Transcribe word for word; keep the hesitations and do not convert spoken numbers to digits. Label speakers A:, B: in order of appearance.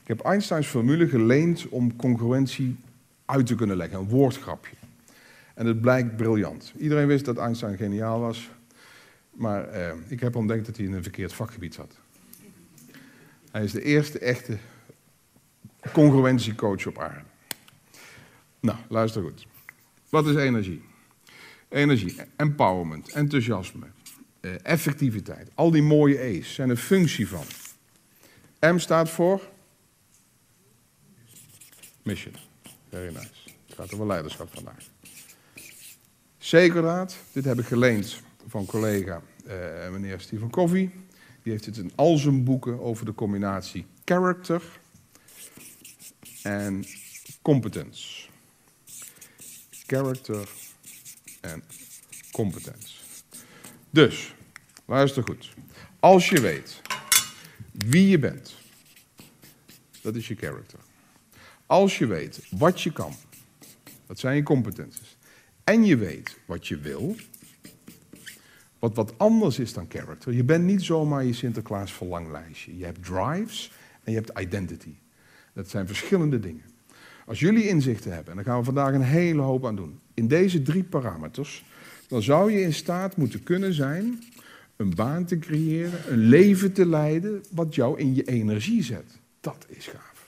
A: Ik heb Einsteins formule geleend om congruentie uit te kunnen leggen, een woordgrapje. En het blijkt briljant. Iedereen wist dat Einstein geniaal was, maar eh, ik heb ontdekt dat hij in een verkeerd vakgebied zat. Hij is de eerste echte congruentiecoach op aarde. Nou, luister goed. Wat is energie? Energie, empowerment, enthousiasme, eh, effectiviteit. Al die mooie E's zijn een functie van. M staat voor? Mission. Very nice. Het gaat over leiderschap vandaag. C kwadraat, dit heb ik geleend van collega eh, meneer Stephen Covey. Die heeft het in al zijn boeken over de combinatie character en competence. Character en competence. Dus, luister goed. Als je weet wie je bent, dat is je character. Als je weet wat je kan, dat zijn je competenties. En je weet wat je wil, wat wat anders is dan character. Je bent niet zomaar je Sinterklaas verlanglijstje. Je hebt drives en je hebt identity. Dat zijn verschillende dingen. Als jullie inzichten hebben, en daar gaan we vandaag een hele hoop aan doen, in deze drie parameters, dan zou je in staat moeten kunnen zijn een baan te creëren, een leven te leiden wat jou in je energie zet. Dat is gaaf.